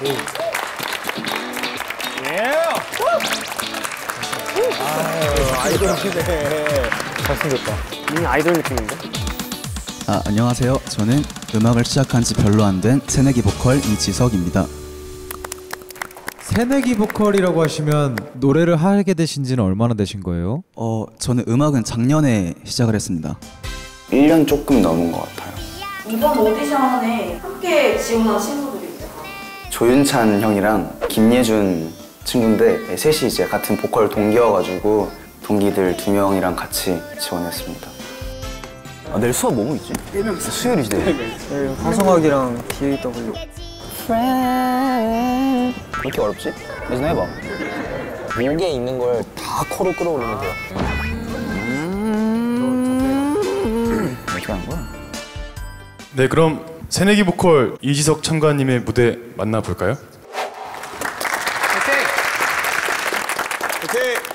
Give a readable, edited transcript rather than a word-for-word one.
아이돌이네. 잘생겼다. 아이돌 느낌인데? 안녕하세요. 저는 음악을 시작한 지 별로 안 된 새내기 보컬 이지석입니다. 새내기 보컬이라고 하시면 노래를 하게 되신 지는 얼마나 되신 거예요? 저는 음악은 작년에 시작을 했습니다. 1년 조금 넘은 것 같아요. 이번 오디션에 함께 지원한 친구들이 있어요. 조윤찬 형이랑 김예준 친구인데 셋이 이제 같은 보컬 동기여가지고 동기들 2명이랑 같이 지원했습니다. 내일 수업 뭐뭐 있지? 수요일이지 내일. 화성학이랑 DAW. 왜 이렇게 어렵지? 예전에 해봐. 목에 있는 걸 다 코로 끌어올리면 돼요. 어떻게 하는 거야? 네, 그럼 새내기 보컬 이지석 참가님의 무대 만나볼까요? 오케이.